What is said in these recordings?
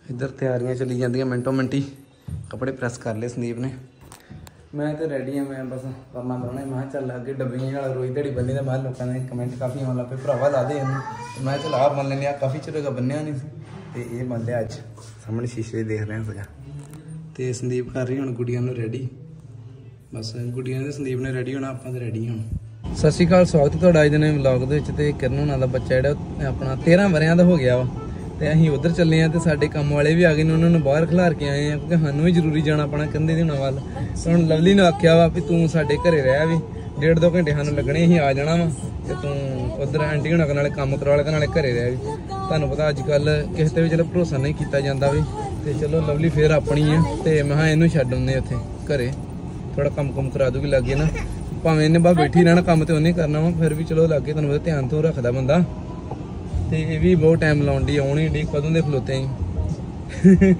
इधर तैयारियां चली जांदियां मिनटों मिनटी। कपड़े प्रैस कर ले संदीप ने। मैं तो रेडी हाँ, मैं बस करना बनाना। मैं चल अगे डब्बियां रोज दिहाड़ी बनी तो मैं लोगों ने कमेंट काफ़ी आने लग पे भरावा ला दे इन्हूं। मैं चल आप बन लें, काफ़ी चिर होगा बन्निया नहीं तो ये बन लिया अज। सामने शीशे देख रहे हैं सजा तो संदीप कर रही हूँ गुड़िया रेडी। बस गुड़िया ने संदीप ने रेडी होना, आप तो रेडी हूँ। सत श्री अकाल, स्वागत है तुहाडा अज दे व्लॉग दे विच। ते किरण हुणां दा बच्चा जिहड़ा अपना 13 वरियां दा हो गया वा ते असीं उधर चले हैं ते साडे काम वाले भी आ गए ने, उन्होंने बाहर खिलार के आए हैं क्योंकि सानूं भी जरूरी जाना अपना कंधे दी हुणां वल। हुण लवली ने आख्या वा भी तूं साडे घरे रह भी 1.5-2 घंटे सानूं लगणे, असीं आ जाना वा ते तूं उधर आंटी हुणां नाले काम करवा ले, नाले घरे रह भी। तुहानूं पता अजकल किसे ते भी चलो भरोसा नहीं कीता जांदा वी ते चलो लवली फिर अपनी है ते मैं हां इहनूं छड्ड आउंदे उत्थे घरे, थोड़ा कम कुम करा दूगी लागे ना। भावें इन्हें बस बैठी रहना, काम तो उन्हें करना वा, फिर भी चलो लागे तुहानूं पता ध्यान तो रखदा बंदा। ते ये भी बहुत टाइम लाउण डी आउणी डी कदों दे खलोते हैं।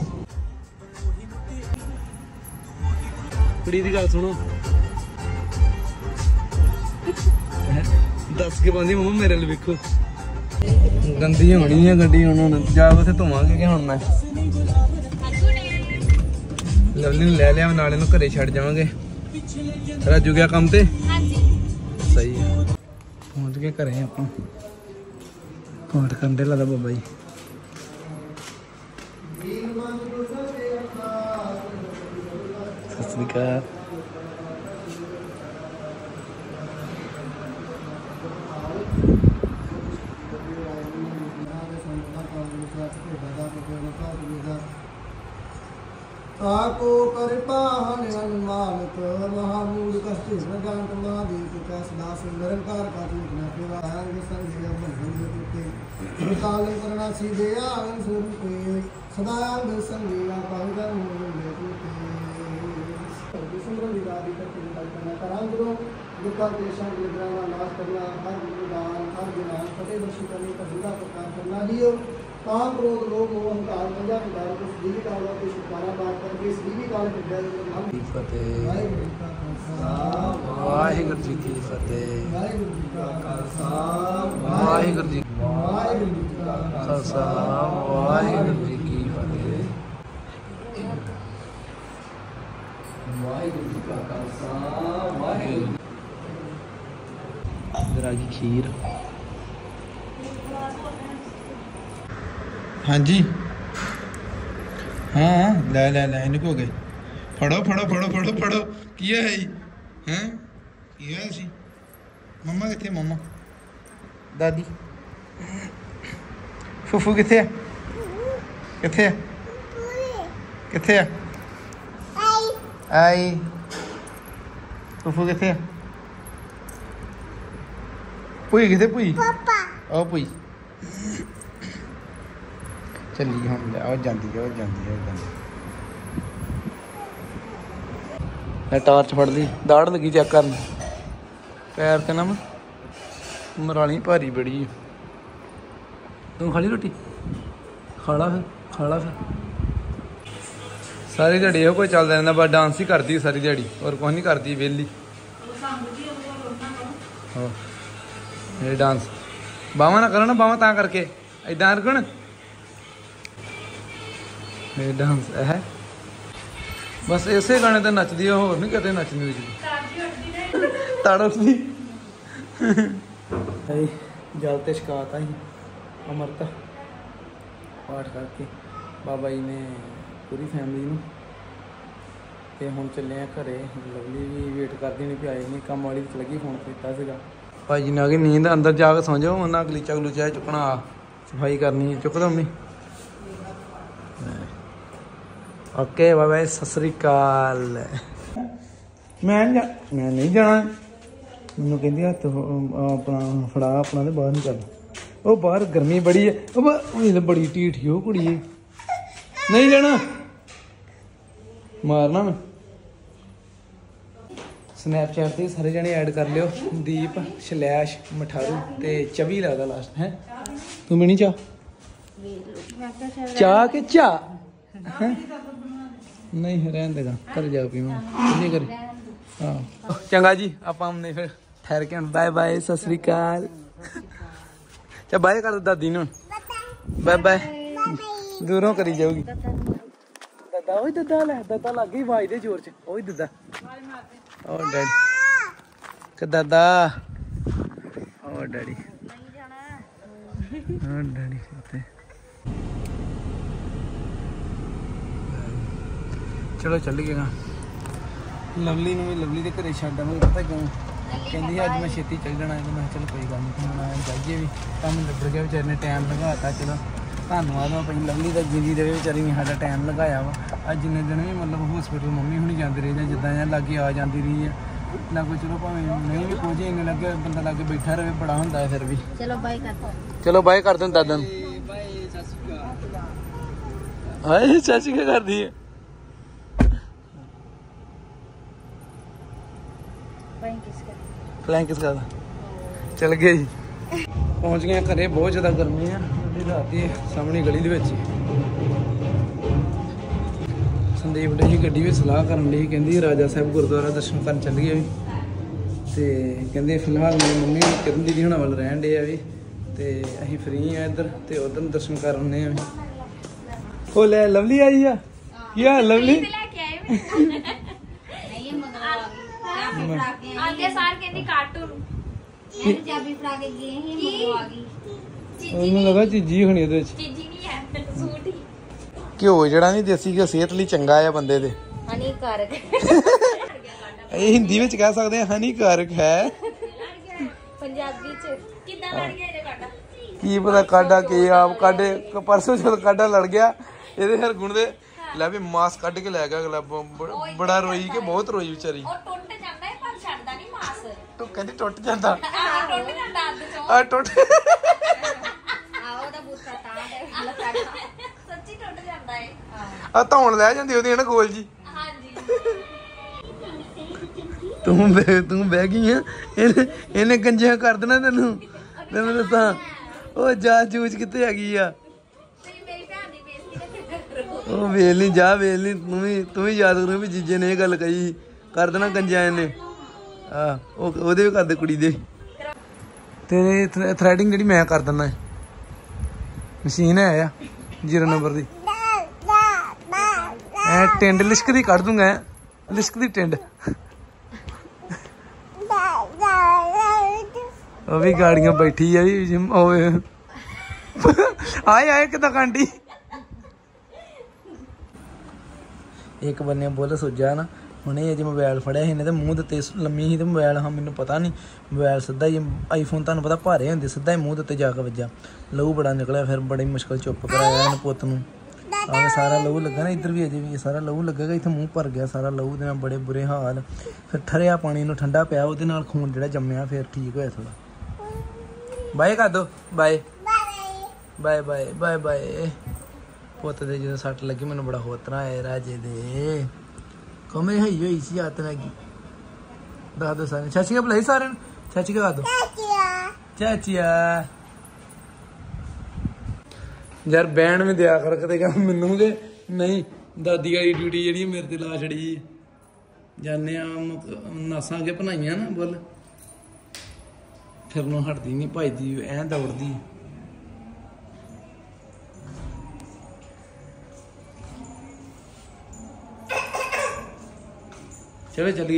कुड़ी दी गल सुनो, दस के पांदी मम्मा मेरे लिए वेखो गंदी होनी है गड्डी। हुण जा उसे धोवांगे कि हुण मैं लवली ने ले लिया नाले नूं घरे छड्ड जावांगे। राजू गया काम ते सही है, पहुंच गए घरे आपां। पाठ करने लगा बाबा जी। सत श्री अकाल। ताको परिपाहन अनुमानित महामूल कष्टि प्रजांत महादीप का सदा निरंकार का पूजना फिर संजय बंधन काले करना सीधे आवन स्वरूपे सदायांग संगीला पांगन सिमरन विरादी करके कल्पना करांगरो दुखा देशां विग्रहना नाश करना हर विदान हर विनाश फतेह दर्शी करने का बुरा प्रकार करना दियो। काम क्रोध लोभ मोह अहंकार पंजा विकार को दीवी काल के छुटकारा पार करके इस दीवी काल के जय हम फतेह। वाहिगुरू जी की फतेह। वाहिगुरू जी का खालसा वाहिगुरू जी वाहिगुरू जी का खालसा वाहिगुरू जी की फतेह। वाहिगुरू जी का खालसा वाहिगुरू। जरा की खीर। हाँ जी हाँ लै लै लै इन्हें हो गए। फड़ो फड़ो फड़ो फड़ो फड़ो की है हैं की है सी मम्मा कितने मम्मा दादी फुफू कितने है कितने है कितने है आई फुफू कितने है पुई कितने पुई ओ पुई चली हम और जाती है और जाती है और जाती है। टार्च फड़ ली, दाड़ लगी चेक कर पैर ते ना मराली भारी बड़ी है। तू खा ली रोटी खाला फिर सारी दिहाड़ी एहो कोई चलदा रहिंदा, बस डांस ही करती सारी दिहाड़ी और कुछ नहीं करती वेली। ये डांस बावां ना करो ना, बावां तां करके इदां रखो ना। ये डांस है बस इसे गाने तो नचदी है, होर नहीं कदे नचनी रुचदी ताड़ उठदी। जल ते छकाता ही अमृत पाठ करके बाबा जी ने पूरी फैमिली नूं ते हुण चले आ घरे। लवली भी वेट करदी नहीं, आए नहीं, काम वाली लगी फोन किया सीगा। भाई जी ने आ गई नींद, अंदर जाके सौ जाओ, उन्हें गलीचा गलूचा चुकना सफाई करनी चुक दो मम्मी। ओके बाय बाय सत श्री अकाल। मैं नहीं जाना, मैनू कहती हथ अपना फड़ा अपना तो बाहर नहीं करना। वो बाहर गर्मी बड़ी है, बड़ी ढीठ हो कुड़ी नहीं जाना, मारना मैं। स्नैपचैट से सारे जने ऐड कर लियो, दीप शलैश मठारू ते 24 लगता लास्ट है। तू भी नहीं चाह के चाह नहीं रहने देगा, कर जाओ पी मैं करे। हाँ चंगा जी, आप हमने फिर ठहर के बाय बाय सत श्री अकाल। चल बाय कर दादी ने, बाय बाय ਦੂਰੋਂ ਕਰੀ ਜਾਊਗੀ। ਦੱਦਾ ਓਏ ਦੱਦਾ ਲੈ ਦੱਦਾ ਲੱਗ ਗਈ ਆਵਾਜ਼ ਦੇ ਜ਼ੋਰ ਚ। ਓਏ ਦੱਦਾ ਓ ਡੈਡੀ ਕਿ ਦੱਦਾ ਓ ਡੈਡੀ ਓ ਡੈਡੀ ਉੱਤੇ। ਚਲੋ ਚੱਲੀਏ ਗਾ। ਲਵਲੀ ਨੂੰ ਵੀ ਲਵਲੀ ਦੇ ਘਰੇ ਛੱਡ ਆਵਾਂਗੇ। ਪਤਾ ਕਿਉਂ ਕਹਿੰਦੀ ਅੱਜ ਮੈਂ ਛੇਤੀ ਚੱਲ ਜਾਣਾ। ਮੈਂ ਚਲ ਕੋਈ ਗੱਲ ਨਹੀਂ ਹੁਣ ਜਾਈਏ ਵੀ ਕੰਮ ਨਿਬੜ ਗਿਆ। ਵਿਚਾਰੇ ਨੇ ਟਾਈਮ ਲਗਾਤਾ। ਚਲੋ ਧੰਨਵਾਦ ਮੈਂ ਆਪਣੀ ਲਵਲੀ ਦਾ ਜਿੰਦੀ ਦੇ ਵਿਚਾਰੀ ਨੇ ਸਾਡਾ ਟਾਈਮ ਲਗਾਇਆ ਵਾ। ਅੱਜ ਜਿੰਨੇ ਦਿਨ ਵੀ ਮਤਲਬ ਹੋਸਪਿਟਲ ਮੰਮੀ ਹੁਣੀ ਜਾਂਦੇ ਰਹੇ ਜਾਂ ਜਿੱਦਾਂ ਜਾਂ ਲਾਗੇ ਆ ਜਾਂਦੀ ਰਹੀ ਆ ਲਾਗੋ। ਚਲੋ ਭਾਵੇਂ ਨਹੀਂ ਵੀ ਕੁਝ ਇੰਨੇ ਲੱਗੇ ਬੰਦਾ ਲਾਗੇ ਬੈਠਾ ਰਹੇ ਬੜਾ ਹੁੰਦਾ ਫਿਰ ਵੀ। ਚਲੋ ਬਾਏ ਕਰ ਦੋ। ਚਲੋ ਬਾਏ ਕਰ ਦੋ ਦਾਦਾ ਨੂੰ। ਹਾਏ ਚਾਚੀ ਕੀ ਕਰਦੀ ਹੈ? ਫਲੈਂਕ ਕਿਸ ਕਰਦਾ। ਚਲ ਗਏ ਜੀ ਪਹੁੰਚ ਗਏ ਘਰੇ। ਬਹੁਤ ਜ਼ਿਆਦਾ ਗਰਮੀ ਆ। ਰਾਤ ਦੀ ਸਾਹਮਣੀ ਗਲੀ ਦੇ ਵਿੱਚ ਸੰਦੀਪ ਡੇ ਜੀ ਗੱਡੀ ਵਿੱਚ ਸਲਾਹ ਕਰਨ ਲਈ। ਕਹਿੰਦੀ ਰਾਜਾ ਸਾਹਿਬ ਗੁਰਦੁਆਰਾ ਦਰਸ਼ਨ ਕਰਨ ਚੱਲੀਏ ਵੀ। ਤੇ ਕਹਿੰਦੇ ਫਿਲਹਾਲ ਮੇਰੀ ਮੰਮੀ ਕਿਰਨ ਦੀਦੀ ਹੁਣਾਂ ਵੱਲ ਰਹਿਣ ਡੇ ਆ ਵੀ। ਤੇ ਅਸੀਂ ਫਰੀ ਆ ਇੱਧਰ ਤੇ ਉਧਰ ਨੂੰ ਦਰਸ਼ਨ ਕਰ ਆਉਂਦੇ ਆ ਵੀ। ਉਹ ਲੈ ਲਵਲੀ ਆਈ ਆ। ਕੀ ਆ ਲਵਲੀ? ਆਂਦੇ ਸਾਰ ਕਹਿੰਦੀ ਕਾਰਟੂਨ ਇਹ ਪੰਜਾਬੀ ਫੜਾ ਕੇ ਗਏ ਹੀ ਮਗਰੋਂ ਆ ਗਈ। ਉਹਨੂੰ ਲੱਗਾ ਚੀਜੀ ਹੋਣੀ ਉਹਦੇ ਵਿੱਚ। ਚੀਜੀ ਨਹੀਂ ਹੈ ਸੂਟ ਹੀ। ਘਿਓ ਜਿਹੜਾ ਨਹੀਂ ਦੇਸੀ ਘਿਓ ਸਿਹਤ ਲਈ ਚੰਗਾ ਆ ਬੰਦੇ ਦੇ। ਹਾਨੀਕਾਰਕ ਇਹ ਹਿੰਦੀ ਵਿੱਚ ਕਹਿ ਸਕਦੇ ਆ ਹਾਨੀਕਾਰਕ ਹੈ। ਪੰਜਾਬੀ ਚ ਕਿੱਦਾਂ ਲੜ ਗਿਆ ਇਹਦੇ ਕਾਡਾ? ਕੀ ਪਤਾ ਕਾਡਾ ਕੀ ਆਪ ਕਾਡੇ ਪਰਸੋਂ ਜਦੋਂ ਕਾਡਾ ਲੜ ਗਿਆ ਇਹਦੇ ਹਰ ਗੁਣ ਦੇ ਲੈ ਵੀ ਮਾਸ ਕੱਢ ਕੇ ਲੈ ਗਿਆ ਅਗਲਾ। ਬੜਾ ਰੋਈ ਕਿ ਬਹੁਤ ਰੋਈ ਵਿਚਾਰੀ। ਉਹ ਟੁੱਟ ਜਾਂਦਾ ਹੈ ਪਰ ਛੱਡਦਾ ਨਹੀਂ ਮਾਸ। ਤੂੰ ਕਹਿੰਦੀ ਟੁੱਟ ਜਾਂਦਾ। ਟੁੱਟ ਜਾਂਦਾ ਅੱਧ ਚੋਂ। ਆ ਟੁੱਟ ਆਓ ਦਾ ਬੂਥਾ ਤਾਂ ਲੱਗਾ ਸੱਚੀ ਟੁੱਟ ਜਾਂਦਾ ਹੈ। ਆ ਧੌਣ ਲੈ ਜਾਂਦੀ ਉਹਦੀ ਨਾ ਗੋਲ ਜੀ। ਹਾਂਜੀ ਤੂੰ ਬਹਿ ਗਈ ਆ। ਇਹਨੇ ਗੰਜਿਆ ਕਰ ਦੇਣਾ ਤੈਨੂੰ। ਮੈਂ ਦੱਸਾਂ ਉਹ ਜਾ ਜੂਜ ਕਿੱਥੇ ਹੈਗੀ ਆ। ਮੇਰੀ ਭੈਣ ਦੀ ਬੇਇੱਜ਼ਤੀ ਨਾ ਕਰੋ। ਉਹ ਵੇਲ ਨਹੀਂ ਜਾ ਵੇਲ ਨਹੀਂ। ਤੂੰ ਵੀ ਯਾਦ ਕਰੂ ਵੀ ਜੀਜੇ ਨੇ ਇਹ ਗੱਲ ਕਹੀ ਕਰ ਦੇਣਾ ਗੰਜਿਆ ਇਹਨੇ। ਆ ਉਹਦੇ ਵੀ ਕਰਦੇ ਕੁੜੀ ਦੇ। ਤੇਰੇ ਥਰੈਡਿੰਗ ਜਿਹੜੀ ਮੈਂ ਕਰ ਦਿੰਦਾ ਮਸ਼ੀਨ ਹੈ ਆ 0 ਨੰਬਰ ਦੀ। ਐ ਟਿੰਡ ਲਿਸ਼ਕ ਦੀ ਕੱਢ ਦੂੰਗਾ। ਲਿਸ਼ਕ ਦੀ ਟਿੰਡ। ਉਹ ਵੀ ਗਾੜੀਆਂ ਬੈਠੀ ਆ ਵੀ ਆਏ ਆਏ ਕਿੱਦਾਂ ਕਾਂਡੀ। ਇੱਕ ਬੰਨੇ ਬੁੱਲ ਸੁੱਜਾ ਨਾ ਹੁਣੇ ਅਜੇ ਮੋਬਾਈਲ ਫੜਿਆ ਸੀ ਇਹਨੇ ਤੇ ਮੂੰਹ ਦੇ ਉੱਤੇ ਲੰਮੀ ਸੀ ਤੇ ਮੋਬਾਈਲ ਹਾਂ ਮੈਨੂੰ ਪਤਾ ਨਹੀਂ ਮੋਬਾਈਲ ਸਿੱਧਾ ਹੀ ਆਈਫੋਨ ਤੁਹਾਨੂੰ ਪਤਾ ਭਾਰੇ ਹੁੰਦੇ ਸਿੱਧਾ ਹੀ ਮੂੰਹ ਦੇ ਉੱਤੇ ਜਾ ਕੇ ਵੱਜਾ। ਲਹੂ ਬੜਾ ਨਿਕਲਿਆ। ਫਿਰ ਬੜੀ ਮੁਸ਼ਕਲ ਚੁੱਪ ਕਰਾਇਆ ਇਹਨੇ ਪੁੱਤ ਨੂੰ। ਆਹ ਸਾਰਾ ਲਹੂ ਲੱਗਾ ਨਾ ਇੱਧਰ ਵੀ ਅਜੇ ਵੀ ਸਾਰਾ ਲਹੂ ਲੱਗੇਗਾ। ਇੱਥੇ ਮੂੰਹ ਭਰ ਗਿਆ ਸਾਰਾ ਲਹੂ ਦੇ ਨਾਲ ਬੜੇ ਬੁਰੇ ਹਾਲ। ਫਿਰ ਠਰਿਆ ਪਾਣੀ ਨੂੰ ਠੰਡਾ ਪਿਆ ਉਹਦੇ ਨਾਲ ਖੂਨ ਜਿਹੜਾ ਜੰਮਿਆ ਫਿਰ ਠੀਕ ਹੋਇਆ ਥੋੜਾ। ਬਾਏ ਕਰ ਦੋ। Bye bye bye bye bye. ਪੁੱਤ ਦੇ ਜਦੋਂ ਸੱਟ ਲੱਗੀ ਮੈਨੂੰ ਬੜਾ ਹੋਤਰਾ ਆਇਆ ਰਾਜੇ ਦੇ। ਕਮੇ ਹੋਈ ਸੀ ਹੱਥ ਲੱਗੀ। ਦੱਸ ਦੋ ਸਾਰੇ ਚਾਚੀ ਕਾ ਬੁਲਾਈ ਸਾਰਿਆਂ ਨੂੰ। ਚਾਚੀ ਕਾ ਦੋ ਚਾਚੀਆ ਯਾਰ ਬੈਣ ਵੀ ਦਿਆ ਕਰ ਕਦੇ ਕਹਿੰਦਾ ਮੈਨੂੰ ਕਿ ਨਹੀਂ ਦਾਦੀ ਵਾਲੀ ਡਿਊਟੀ ਜਿਹੜੀ ਮੇਰੇ ਤੇ ਲਾ ਛੜੀ। ਜਾਨੇ ਆ ਨਾਸਾਂ ਅੱਗੇ ਭਨਾਈਆਂ ਨਾ ਬੁੱਲ ਫਿਰਨੋਂ ਹਟਦੀ ਨਹੀਂ ਭੱਜਦੀ ਐਂ ਦੌੜਦੀ। ਚਲੋ ਚੱਲੀਏ।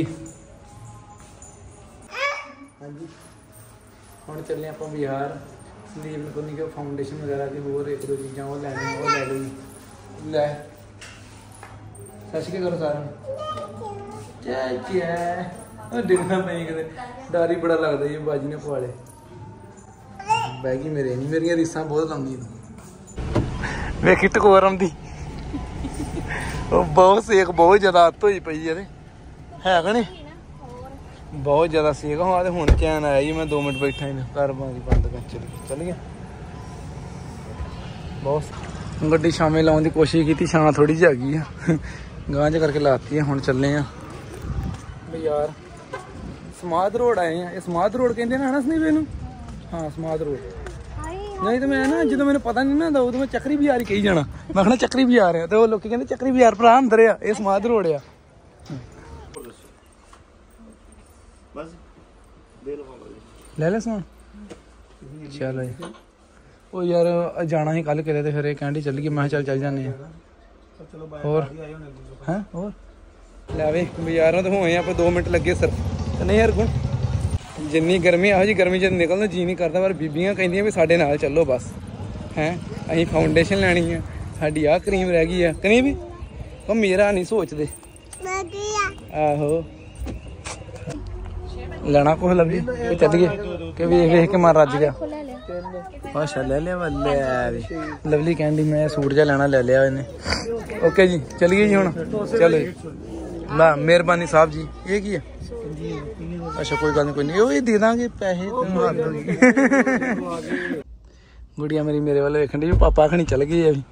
ਹਾਂਜੀ ਹੁਣ ਚੱਲੇ ਆਪਾਂ ਬਾਜ਼ਾਰ। ਸੰਦੀਪ ਨੂੰ ਕੋਈ ਕਿ ਫਾਊਂਡੇਸ਼ਨ ਵਗੈਰਾ ਦੀ ਹੋਰ ਇੱਕ ਦੋ ਚੀਜ਼ਾਂ ਉਹ ਲੈਣੀਆਂ ਉਹ ਲੈ ਲਈ। ਲੈ ਸਤਿ ਸ਼੍ਰੀ ਅਕਾਲ ਸਾਰਿਆਂ ਨੂੰ। ਚਾਚਾ ਉਹ ਡਿੱਗਣਾ ਪਈ ਕਿਤੇ ਡਰ ਹੀ ਬੜਾ ਲੱਗਦਾ ਜੀ। ਬਾਜੀ ਨੇ ਪਵਾਲੇ ਬਹਿ ਗਈ ਮੇਰੇ ਨਹੀਂ ਮੇਰੀਆਂ ਰੀਸਾਂ ਬਹੁਤ ਲਾਉਂਦੀ ਤੂੰ। ਵੇਖੀ ਟਕੋਰਮ ਦੀ ਉਹ ਬਹੁਤ ਸੇਕ ਬਹੁਤ ਜ਼ਿਆਦਾ ਅੱਤ ਹੋਈ ਪਈ ਇਹਦੇ ਹੈ ਕਿ ਨਹੀਂ। ਬਹੁਤ ਜ਼ਿਆਦਾ ਸੇਕ ਹੋਆ ਤੇ ਹੁਣ ਚੈਨ ਆਇਆ ਜੀ। ਮੈਂ 2 ਮਿੰਟ ਬੈਠਾ ਹੀ ਨਾ ਘਰ ਬੰਦ ਕਰ ਚੱਲ ਗਿਆ। ਬਹੁਤ ਗੱਡੀ ਸ਼ਾਮੇ ਲਾਉਣ ਦੀ ਕੋਸ਼ਿਸ਼ ਕੀਤੀ ਛਾਂ ਥੋੜੀ ਜਿਹੀ ਆ ਗਈ ਆ ਗਾਂਹ ਚ ਕਰਕੇ ਲਾਤੀ ਆ। ਹੁਣ ਚੱਲੇ ਆ ਬਾਜ਼ਾਰ। ਸਮਾਧ ਰੋਡ ਆਏ ਆ। ਇਹ ਸਮਾਧ ਰੋਡ ਕਹਿੰਦੇ ਨਾ ਸੰਦੀਪ ਇਹਨੂੰ। ਹਾਂ ਸਮਾਧ ਰੋਡ। ਨਹੀਂ ਤੇ ਮੈਂ ਨਾ ਜਦੋਂ ਮੈਨੂੰ ਪਤਾ ਨਹੀਂ ਨਾ ਉਦੋਂ ਮੈਂ ਚੱਕਰੀ ਬਾਜ਼ਾਰ ਹੀ ਕਹੀ ਜਾਣਾ। ਮੈਂ ਕਹਿਣਾ ਚੱਕਰੀ ਬਾਜ਼ਾਰ ਆ ਤੇ ਉਹ ਲੋਕੀ ਕਹਿੰਦੇ ਚੱਕਰੀ ਬਾਜ਼ਾਰ ਭਰਾ ਅੰਦਰ ਆ। ਇਹ ਸਮਾਧ ਰੋਡ ਆ। ਲੈ ਲੈ ਸਮਾਨ। ਚਲੋ ਉਹ ਯਾਰ ਜਾਣਾ ਸੀ ਕੱਲ ਕਿਤੇ ਤੇ ਫਿਰ ਇਹ ਕਹਿੰਦੀ ਚੱਲ ਗਈ। ਮੈਂ ਕਿਹਾ ਚੱਲ ਜਾਂਦੇ ਆ। ਚਲੋ ਹੋਰ ਹੈਂ ਹੋਰ ਲੈ ਵੇ ਬਾਜ਼ਾਰੋਂ ਤਾਂ ਹੋਏ ਆਪਾਂ 2 ਮਿੰਟ ਲੱਗੇ ਸਿਰਫ ਤੇ ਨਹੀਂ ਯਾਰ ਗੁਣ ਜਿੰਨੀ ਗਰਮੀ ਇਹੋ ਜਿਹੀ ਗਰਮੀ 'ਚ ਨਿਕਲਣ ਜੀ ਨਹੀਂ ਕਰਦਾ। ਪਰ ਬੀਬੀਆਂ ਕਹਿੰਦੀਆਂ ਵੀ ਸਾਡੇ ਨਾਲ ਚੱਲੋ ਬਸ ਹੈਂ। ਅਸੀਂ ਫਾਊਂਡੇਸ਼ਨ ਲੈਣੀ ਆ, ਸਾਡੀ ਆਹ ਕਰੀਮ ਰਹਿ ਗਈ ਆ ਕਰੀਮ ਵੀ ਉਹ ਮੇਰਾ ਨਹੀਂ ਸੋਚਦੇ ਆਹੋ ਲੈਣਾ ਕੁਛ ਲੱਭੀ ਕਿ ਚੱਲ ਗਏ ਕਿ ਵੇਖ ਵੇਖ ਕੇ ਮਨ ਰੱਜ ਗਿਆ। ਅੱਛਾ ਲੈ ਲਿਆ ਵਾ ਲੈ ਲਵਲੀ ਕਹਿੰਦੀ ਮੈਂ ਸੂਟ ਜਿਹਾ ਲੈਣਾ ਲੈ ਲਿਆ ਇਹਨੇ। ਓਕੇ ਜੀ ਚਲੀਏ ਜੀ ਹੁਣ ਚਲੋ ਜੀ ਲਾ ਮਿਹਰਬਾਨੀ ਸਾਹਿਬ ਜੀ। ਇਹ ਕੀ ਹੈ ਅੱਛਾ ਕੋਈ ਗੱਲ ਨਹੀਂ ਕੋਈ ਨਹੀਂ ਉਹ ਇਹ ਦੇ ਦਾਂਗੇ ਪੈਸੇ ਤੈਨੂੰ ਹੱਦ ਹੋ ਗਈ। ਗੁੜੀਆ ਮੇਰੀ ਮੇਰੇ ਵੱਲ ਵੇਖਣ ਦੀ ਵੀ ਪਾਪਾ ਖਣੀ ਚੱਲ ਗਈ ਆ ਵੀ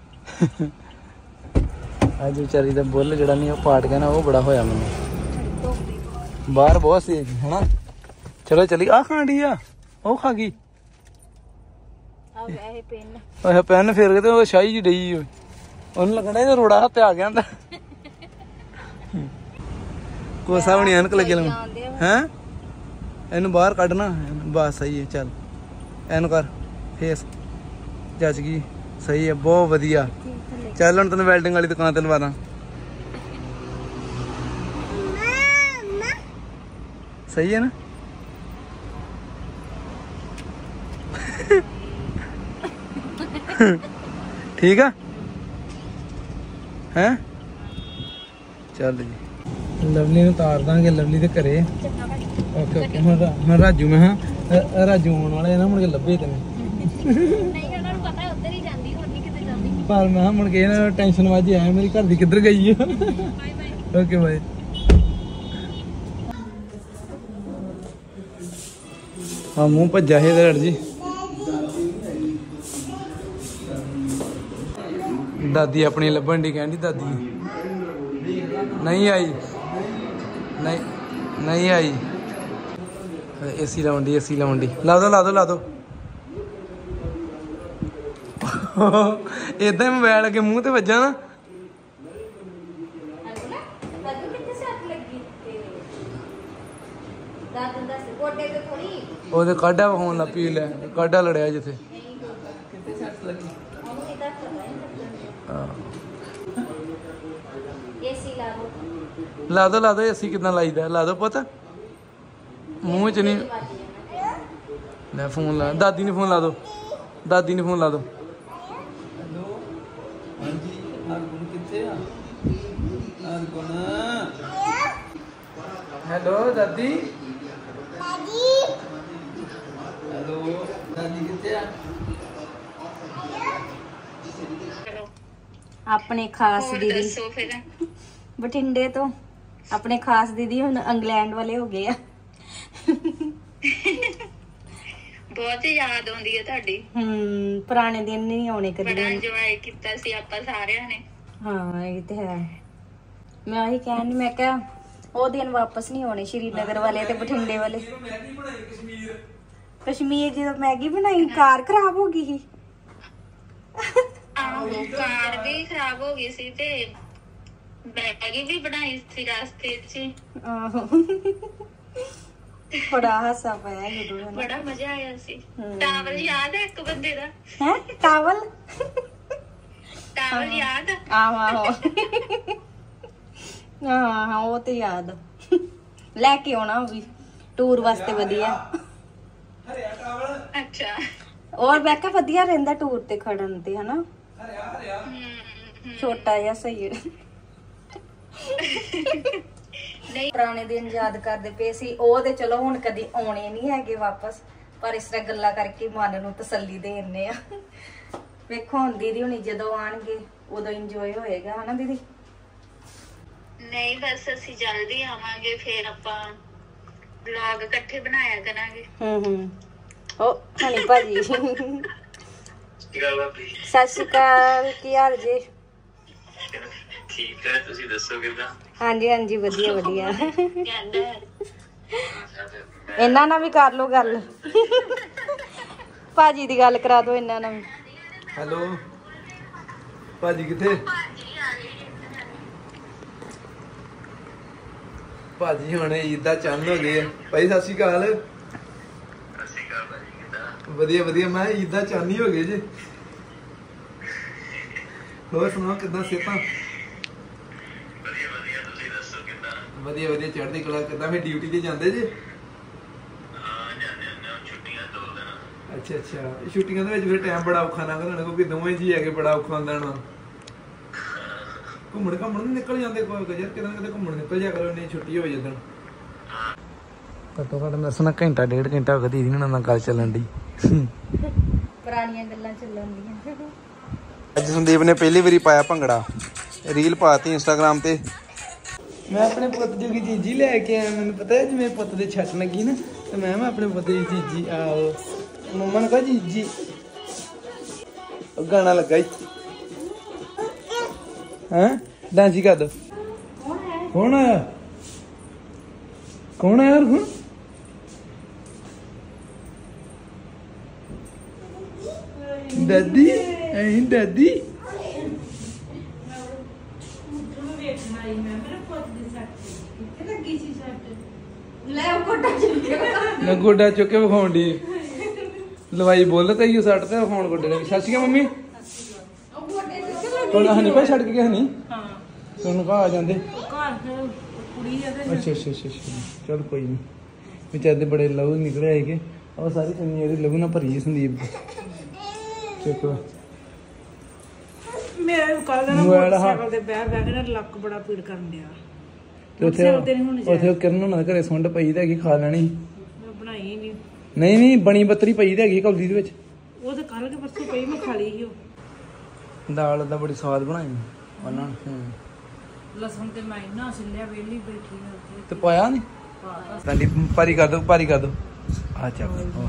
ਅੱਜ ਵਿਚਾਰੀ ਦਾ ਬੁੱਲ ਜਿਹੜਾ ਨਹੀਂ ਉਹ ਪਾਟ ਗਿਆ ਨਾ ਉਹ ਬੜਾ ਹੋਇਆ ਮੈਨੂੰ ਬਾਹਰ ਬਹੁਤ ਸੀ ਹਨਾ। ਚਲੋ ਚਲੀ ਆ ਖਾਂਡੀ ਆ ਉਹ ਖਾ ਗਈ ਅੱਛਾ ਪੈਨ ਫੇਰ ਕੇ ਤੇ ਉਹ ਸ਼ਾਹੀ ਜੀ ਡਈ ਉਹਨੂੰ ਲੱਗਣਾ ਇਹ ਰੋੜਾ ਹੱਥ ਆ ਗਿਆ ਹੁੰਦਾ ਕੋਸਾ ਬਣੀ ਐਨਕ ਲੱਗੇ ਲ ਹੈਂ ਇਹਨੂੰ ਬਾਹਰ ਕੱਢਣਾ ਬਸ ਸਹੀ ਹੈ। ਚੱਲ ਇਹਨੂੰ ਕਰ ਫੇਸ ਜੱਜ ਗਈ ਸਹੀ ਹੈ ਬਹੁਤ ਵਧੀਆ। ਚੱਲ ਹੁਣ ਤੈਨੂੰ ਵੈਲਡਿੰਗ ਵਾਲੀ ਦੁਕਾਨ ਤੇ ਲਵਾ ਦਾਂ ਸਹੀ ਹੈ ਨਾ। ਠੀਕ ਆ ਹੈਂ ਚੱਲ ਜੀ ਲਵਲੀ ਨੂੰ ਤਾਰ ਦਾਂਗੇ ਲਵਲੀ ਦੇ ਘਰੇ। ਓਕੇ ਓਕੇ ਹੁਣ ਰਾਜੂ ਮੈਂ ਹਾਂ ਰਾਜੂ ਆਉਣ ਵਾਲੇ ਨਾ ਮੁੜ ਕੇ ਲੱਭੇ ਤੈਨੂੰ ਨਹੀਂ ਉਹਨਾਂ ਨੂੰ ਪਤਾ ਉੱਧਰ ਹੀ ਜਾਂਦੀ ਹੋਰ ਨਹੀਂ ਕਿਤੇ ਜਾਂਦੀ ਪਰ ਮੈਂ ਮੁੜ ਕੇ ਨਾ ਟੈਨਸ਼ਨ ਵਾਜੀ ਆਇਆ ਮੇਰੀ ਘਰ ਦੀ ਕਿੱਧਰ ਗਈ ਆ। Okay bye. ਹਾਂ ਮੂੰਹ ਭੱਜਾ ਹੈ ਇਹਦਾ ਜੀ। ਦਾਦੀ ਆਪਣੀ ਲੱਭਣ ਦੀ ਕਹਿੰਦੀ ਦਾਦੀ ਨਹੀਂ ਆਈ ਨਹੀਂ ਆਈ। ਏਸੀ ਲਾਉਣ ਦੀ ਲਾ ਦੋ ਏਦਾਂ ਹੀ ਮੋਬਾਈਲ ਅੱਗੇ ਮੂੰਹ ਤੇ ਵੱਜਾ ਨਾ ਉਹਦੇ ਕਾਢਾ ਵਿਖਾਉਣ ਲੱਗ ਪਈ ਲੈ ਕਾਢਾ ਲੜਿਆ ਜਿੱਥੇ ਲਾ ਦੋ ਏਸੀ ਕਿੱਦਾਂ ਲਾਈਦਾ ਲਾ ਦੋ ਪੁੱਤ ਮੂੰਹ ਚ ਨਹੀਂ ਲੈ ਫੋਨ ਲਾ ਦਾਦੀ ਨੂੰ ਫੋਨ ਲਾ ਦੋ ਹੈਲੋ ਦਾਦੀ ਕਿੱਥੇ ਆ ਆਪਣੇ ਖਾਸ ਦੀਦੀ ਬਠਿੰਡੇ ਤੋਂ ਆਪਣੇ ਖਾਸ ਦੀਦੀ ਹੁਣ ਇੰਗਲੈਂਡ ਵਾਲੇ ਹੋ ਗਏ ਆ। ਬਹੁਤ ਯਾਦ ਆਉਂਦੀ ਹੈ ਤੁਹਾਡੀ। ਪੁਰਾਣੇ ਦਿਨ ਨਹੀਂ ਆਉਣੇ ਕਦੇ। ਬੜਾ ਇੰਜੋਏ ਕੀਤਾ ਸੀ ਆਪਾਂ ਸਾਰਿਆਂ ਨੇ। ਹਾਂ ਇਹ ਤੇ ਹੈ। ਮੈਂ ਉਹੀ ਕਹਿਣ ਮੈਂ ਕਿਹਾ ਉਹ ਦਿਨ ਵਾਪਸ ਨਹੀਂ ਆਉਣੇ ਸ਼੍ਰੀਨਗਰ ਵਾਲੇ ਤੇ ਬਠਿੰਡੇ ਵਾਲੇ। ਕਸ਼ਮੀਰ ਜਦੋਂ ਮੈਗੀ ਬਣਾਈ ਕਾਰ ਖਰਾਬ ਹੋ ਗਈ ਸੀ। ਆਹੋ ਕਾਰ ਵੀ ਖਰਾਬ ਹੋ ਗਈ ਸੀ ਤੇ ਮੈਗੀ ਵੀ ਬਣਾਈ ਸੀ ਰਸਤੇ 'ਚ। ਆਹੋ ਬੜਾ ਹਾਸਾ ਪਾਇਆ ਜਦੋਂ ਬੜਾ ਮਜ਼ਾ ਆਇਆ ਸੀ। ਟਾਵਲ ਯਾਦ ਹੈ ਇੱਕ ਬੰਦੇ ਦਾ ਹੈ ਟਾਵਲ ਯਾਦ ਆਹੋ ਹਾਂ ਉਹ ਤੇ ਯਾਦ ਲੈ ਕੇ ਆਉਣਾ ਉਹ ਵੀ ਟੂਰ ਵਾਸਤੇ ਵਧੀਆ। ਅੱਛਾ ਔਰ ਮੈਂ ਕਿਹਾ ਵਧੀਆ ਰਹਿੰਦਾ ਟੂਰ ਤੇ ਖੜਨ ਤੇ ਹਨਾ ਛੋਟਾ ਜਿਹਾ ਸਹੀ ਨਹੀਂ। ਪੁਰਾਣੇ ਦਿਨ ਯਾਦ ਕਰਦੇ ਪਏ ਸੀ ਉਹ ਤੇ ਚਲੋ ਹੁਣ ਕਦੀ ਆਉਣੇ ਨਹੀਂ ਹੈਗੇ ਵਾਪਸ ਪਰ ਇਸ ਤਰ੍ਹਾਂ ਗੱਲਾਂ ਕਰਕੇ ਮਨ ਨੂੰ ਤਸੱਲੀ ਦੇਣੇ ਆ। ਵੇਖੋ ਹੁਣ ਦੀਦੀ ਹੁਣੀ ਜਦੋਂ ਆਣਗੇ ਉਦੋਂ ਇੰਜੋਏ ਹੋਏਗਾ ਹਨਾ ਦੀਦੀ। ਨਹੀਂ ਬਸ ਅਸੀਂ ਜਲਦੀ ਆਵਾਂਗੇ ਫਿਰ ਆਪਾਂ ਵਲੌਗ ਇਕੱਠੇ ਬਣਾਇਆ ਕਰਾਂਗੇ। ਉਹ ਹਣੀ ਭਾਜੀ ਸਤਿ ਸ਼੍ਰੀ ਅਕਾਲ ਕੀ ਹਾਲ ਜੀ। ਠੀਕ ਹੈ ਤੁਸੀਂ ਦੱਸੋ ਕਿੱਦਾਂ। ਹਾਂਜੀ ਵਧੀਆ ਕਹਿੰਦਾ ਇਹਨਾਂ ਨਾਲ ਵੀ ਕਰ ਲੋ ਗੱਲ ਭਾਜੀ ਦੀ ਗੱਲ ਕਰਾ ਦੋ ਇਹਨਾਂ ਨਾਲ ਵੀ। ਹੈਲੋ ਭਾਜੀ ਕਿੱਥੇ ਭਾਜੀ ਹੁਣ ਈਦ ਦਾ ਚੰਨ ਹੋ ਗਏ ਭਾਈ। ਸਤਿ ਸ਼੍ਰੀ ਅਕਾਲ। ਵਧੀਆ ਵਧੀਆ। ਮੈਂ ਈਦ ਦਾ ਚਾਨੀ ਹੋ ਗਏ ਜੇ। ਹੋਰ ਸੁਣਾਓ ਕਿੱਦਾਂ ਸਿਹਤਾਂ? ਵਧੀਆ ਵਧੀਆ ਚੜ੍ਹਦੀ ਕਲਾ। ਕਿੱਦਾਂ ਫਿਰ ਡਿਊਟੀ ਤੇ ਜਾਂਦੇ ਜੇ? ਅੱਛਾ ਅੱਛਾ। ਛੁੱਟੀਆਂ ਦੇ ਵਿੱਚ ਫਿਰ ਟਾਈਮ ਬੜਾ ਔਖਾ ਲੰਘਦਾ ਹੋਣਾ ਕਿਉਂਕਿ ਦੋਵੇਂ ਜੀ ਹੈਗੇ, ਬੜਾ ਔਖਾ ਹੁੰਦਾ ਹੋਣਾ। ਘੁੰਮਣ ਘੁੰਮਣ ਨਹੀਂ ਨਿਕਲ ਜਾਂਦੇ ਕੋਈ ਯਾਰ? ਕਿਤੇ ਨਾ ਕਿਤੇ ਘੁੰਮਣ ਨਿਕਲ ਜਾ ਕਰੋ, ਨਹੀਂ ਛੁੱਟੀ ਹੋਵੇ ਜਦੋਂ। ਘੱਟੋ ਘੱਟ ਮੇਰੇ ਨਾਲ ਘੰਟਾ ਡੇਢ ਘੰਟਾ ਹੋ ਗਿਆ ਦੀਦੀ ਨਾਲ ਗੱਲ ਚੱਲਣ ਦੀ। ਪੁਰਾਣੀਆਂ ਗੱਲਾਂ ਚੱਲਣ ਦੀਆਂ। ਅੱਜ ਸੰਦੀਪ ਨੇ ਪਹਿਲੀ ਵਾਰੀ ਪਾਇਆ ਭੰਗੜਾ, ਰੀਲ ਪਾਤੀ ਇੰਸਟਾਗ੍ਰਾਮ ਤੇ। ਮੈਂ ਆਪਣੇ ਪੁੱਤ ਜੋਗੀ ਚੀਜ਼ੀ ਲੈ ਕੇ ਆਇਆ। ਮੈਨੂੰ ਪਤਾ ਹੈ ਜਿਵੇਂ ਪੁੱਤ ਦੇ ਛੱਟ ਲੱਗੀ ਨਾ, ਤੇ ਮੈਂ ਆਪਣੇ ਪੁੱਤ ਦੀ ਚੀਜ਼ੀ ਆਓ ਮੰਮਾ ਨੂੰ ਕਹਾ ਚੀਜ਼ੀ। ਉਹ ਗਾਣਾ ਲੱਗਾ ਹੀ ਹੈਂ, ਡਾਂਸ ਹੀ ਕਰ ਦੋ। ਕੌਣ ਆਇਆ? ਕੌਣ ਆਇਆ ਹੁਣ? ਦਾਦੀ ਐਂ ਦਾਦੀ। ਮੈਂ ਗੋਡਾ ਚੁੱਕ ਕੇ ਵਿਖਾਉਣ ਦੀ ਲਵਾਈ ਬੁੱਲ ਤੇ ਹੀ ਸੱਟ ਤੇ ਵਿਖਾਉਣ ਗੋਡੇ ਨੇ। ਸਤਿ ਸ਼੍ਰੀ ਅਕਾਲ ਮੰਮੀ। ਤੁਹਾਡਾ ਹਨੀ ਭਾਈ ਛੱਡ ਕੇ ਗਿਆ ਹਨੀ? ਤੁਹਾਨੂੰ ਕਹਾ ਆ ਜਾਂਦੇ। ਅੱਛਾ ਅੱਛਾ ਅੱਛਾ ਅੱਛਾ। ਚਲ ਕੋਈ ਨਹੀਂ। ਵਿਚਾਰੇ ਦੇ ਬੜੇ ਲਹੂ ਨਿਕਲੇ ਆਏਗੇ। ਉਹ ਸਾਰੀ ਚੁੰਨੀ ਇਹਦੀ ਲਹੂ ਨਾਲ ਭਰੀ ਸੰਦੀਪ ਚੁੱਕ। ਮੇਰਾ ਕੱਲ ਦਾ ਮੋਟਰਸਾਈਕਲ ਤੇ ਬਹਿ ਬਹਿ ਕੇ ਨਾ ਲੱਕ ਬੜਾ ਪੀੜ ਕਰਨ ਡਿਆ। ਤੇ ਉੱਥੇ ਕਿਰਨ ਉਹਨਾਂ ਦੇ ਘਰੇ ਸੁੰਡ ਪਈ ਤੇ ਹੈਗੀ, ਖਾ ਲੈਣੀ। ਬਣਾਈ ਨਹੀਂ। ਨਹੀਂ ਨਹੀਂ ਬਣੀ ਬੱਤਰੀ ਪਈ ਤੇ ਹੈਗੀ ਕੌਲੀ ਦੇ ਵਿੱਚ। ਉਹ ਤੇ ਕੱਲ ਕੇ ਪਰਸੋਂ ਪਈ, ਮੈਂ ਖਾ ਲਈ ਸੀ। ਉਹ ਦਾਲ ਦਾ ਬੜੀ ਸਵਾਦ ਬਣਾਈ ਉਹਨਾਂ ਨੇ। ਲਸਣ ਤੇ ਮੈਂ ਇੰਨਾ ਛਿੱਲਿਆ, ਵੇਲੀ ਬੈਠੀ ਉੱਥੇ ਤੇ ਪਾਇਆ ਨਹੀਂ? ਡੰਡੀ ਪਾਰੀ ਕਰ ਦੋ, ਪਾਰੀ ਕਰ ਦੋ। ਆ ਚੱਕ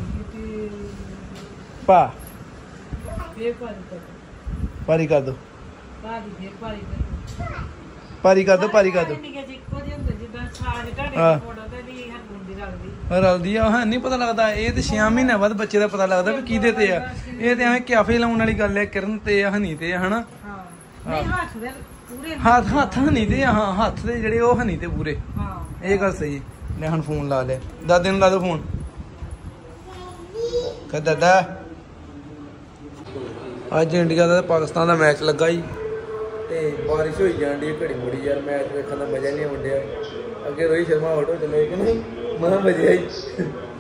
ਪਾ ਫੇਰ ਭਾਰੀ ਪਾਰੀ ਕਰ ਦੋ, ਫੇਰ ਭਾਰੀ ਕਰ ਪਾਰੀ ਕਰ ਦੋ, ਪਾਰੀ ਕਰ ਦੋ। ਨਿੱਕੇ ਜਿੱਕੋ ਜਿਹੇ ਹੁੰਦੇ ਜਿੱਦਾਂ ਛਾਜ ਢਾਡੇ ਫੋੜਾ ਤੇ ਨਹੀਂ ਹਰਗੁੰਦੀ ਲੱਗਦੀ। ਰਲਦੀ ਆ ਹਾਂ, ਨਹੀਂ ਪਤਾ ਲੱਗਦਾ। ਇਹ ਤੇ 6 ਮਹੀਨਿਆਂ ਬਾਅਦ ਬੱਚੇ ਦਾ ਪਤਾ ਲੱਗਦਾ ਵੀ ਕਿਹਦੇ ਤੇ ਆ। ਇਹ ਤੇ ਐਵੇਂ ਕਿਆਫੇ ਲਾਉਣ ਵਾਲੀ ਗੱਲ ਹੈ। ਕਿਰਨ ਤੇ ਆ, ਹਨੀ ਤੇ ਆ, ਹਨਾ? ਹਾਂ ਨਹੀਂ ਹੱਥ ਦੇ ਪੂਰੇ ਹੱਥ ਹਨੀ ਤੇ ਆ। ਹਾਂ ਹੱਥ ਦੇ ਜਿਹੜੇ ਉਹ ਹਨੀ ਤੇ ਪੂਰੇ। ਹਾਂ ਇਹ ਗੱਲ ਸਹੀ। ਨੇ ਹੁਣ ਫੋਨ ਲਾ ਲਿਆ। ਦਾਦੇ ਨੂੰ ਲਾ ਦੋ ਫੋਨ। ਕਹ ਦਾਦਾ ਅੱਜ ਇੰਡੀਆ ਦਾ ਤੇ ਪਾਕਿਸਤਾਨ ਦਾ ਮੈਚ ਲੱਗਾ ਜੀ, ਤੇ ਬਾਰਿਸ਼ ਹੋਈ ਜਾਂਦੀ ਹੈ ਘੜੀ ਮੁੜੀ। ਯਾਰ ਮੈਚ ਵੇਖਣ ਦਾ ਮਜ਼ਾ ਨਹੀਂ ਆਉਂਦਿਆ। ਅੱਗੇ ਰੋਹਿਤ ਸ਼ਰਮਾ ਆਊਟ ਹੋ ਚਲੇ ਕਿ ਨਹੀਂ, ਮਜ਼ਾ ਹੀ